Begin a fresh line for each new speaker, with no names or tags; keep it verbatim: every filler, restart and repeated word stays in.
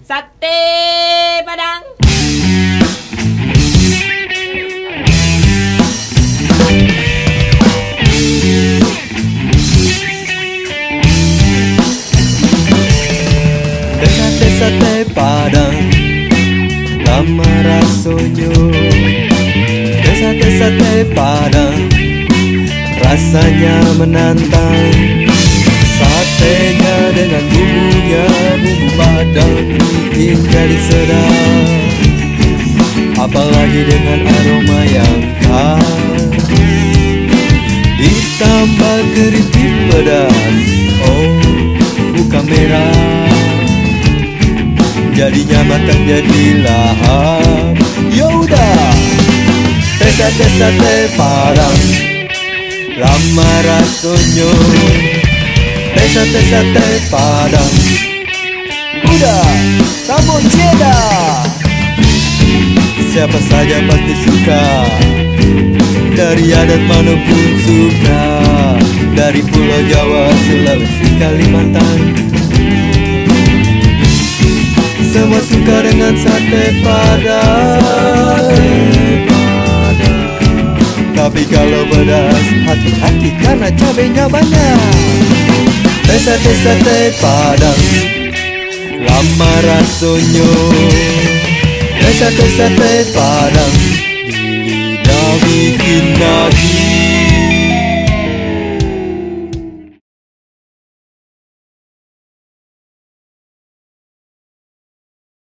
Sate Padang.
Sate sate Padang, lama rasanya. Sate sate Padang, rasanya menantang. Satenya dengan bumbunya, bumbu Padang bikin jadi sedap. Apalagi dengan aroma yang khas, ditambah keripik pedas. Oh, bukan merah, jadinya makan jadi lahap. Yaudah, sate sate Padang, lama rasanya. Sate sate Padang, udah sabun cheddar. Siapa saja pasti suka, dari adat manapun suka, dari Pulau Jawa, Sulawesi, Kalimantan. Semua suka dengan sate Padang. Tapi kalau pedas, hati-hati karena cabenya banyak. Sate sate Padang, lama rasanya. Sate sate Padang, di lidah bikin nagih.